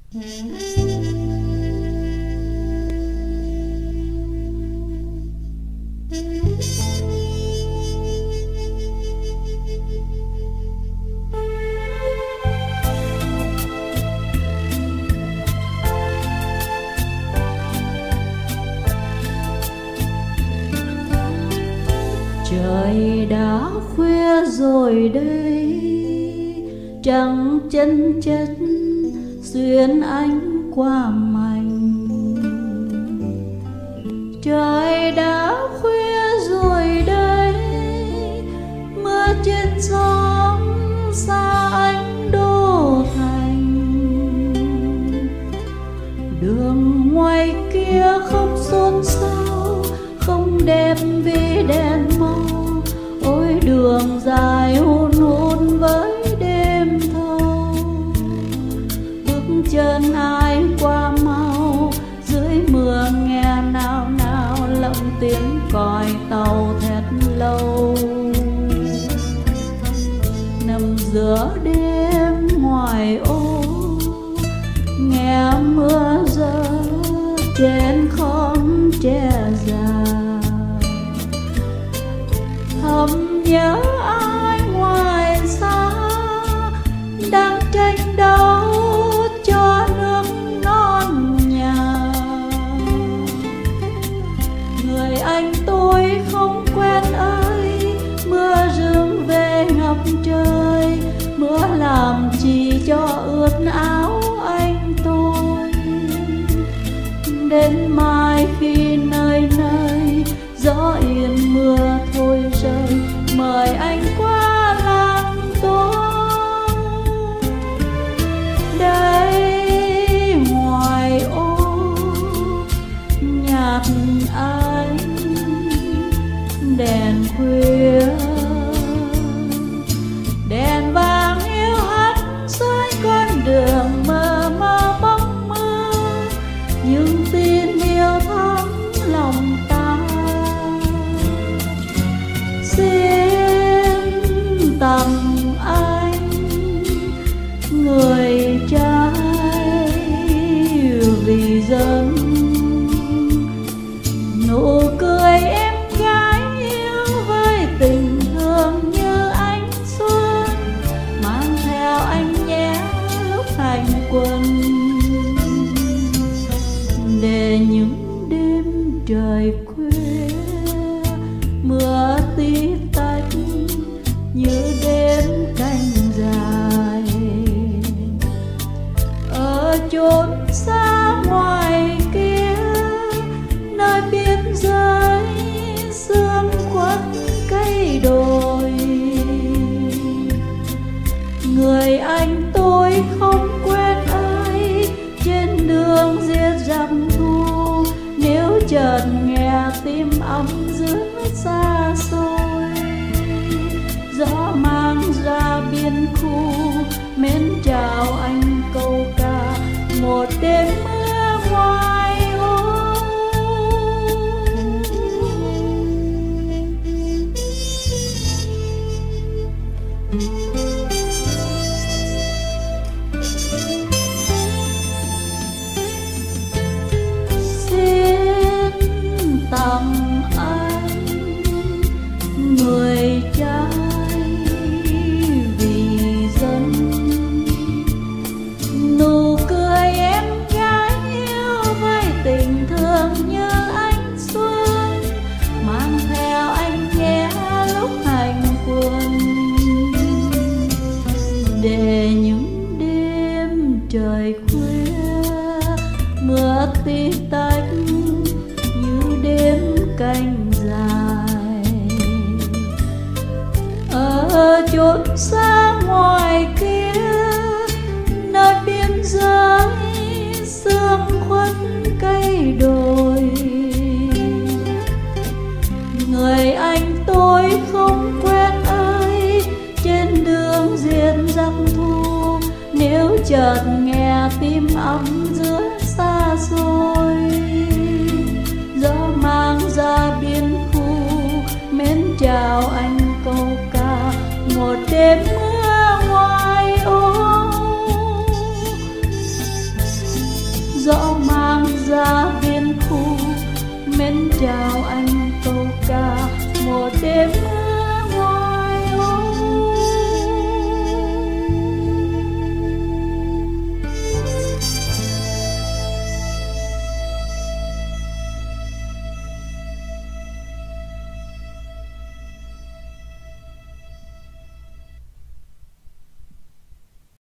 Trời đã khuya rồi đây, trăng chân chất xuyên ánh qua mành. Trời đã khuya rồi đây, mưa trên sóng xa ánh đô thành. Đường ngoài kia không xôn xao, không đẹp vì đèn màu. Ôi đường dài hun hút với đêm thâu. Bước chân ai qua mau, dưới mưa nghe nao nao lộng tiếng còi tàu thét lâu. Nằm giữa đêm ngoài ô, nghe mưa rơi trên khóm tre già. Thầm nhớ ai ngoài xa, đang tranh đấu cho nước non nhà. Người anh tôi không quen ơi, mưa rưng về ngập trời. Mưa làm chi cho ướt áo anh tôi. Đến mai khi nơi nơi gió yên mưa thôi rơi, mời anh qua làng tôi. Đây ngoài ô nhạt ánh đèn khuya, đèn vàng yêu hắt dưới con đường mơ mơ bóng mơ. Nhưng tin yêu thắm lòng ta, xin tặng anh người trai vì dân. Nụ cười em gái yêu với tình thương như ánh xuân, mang theo anh nhé lúc hành quân. Để những đêm trời khuya mưa tí tách như đêm canh dài. Ở chốn xa ngoài kia, nơi biên giới sương khuất cây đồi. Người anh tôi không quen ai, trên đường giết giặc thu. Nếu chợt nghe tim ấm giữa xa xôi, gió mang ra biên khu mến chào anh câu ca một đêm mưa ngoài ô. Xin tặng anh người trai vì dân. Nụ cười em gái yêu với tình thương như ánh xuân, mang theo anh nhé lúc hành quân. Để những đêm trời khuya mưa tí tách như đêm canh dài. Ở chốn xa ngoài kia, nơi biên giới sương khuất cây đồi. Người anh tôi không quen ơi, trên đường diệt giặc thu. Nếu chợt nghe tim ấm giữa xa xôi, gió mang ra biên khu mến chào anh câu ca một đêm mưa ngoài ô. trao anh câu ca một đêm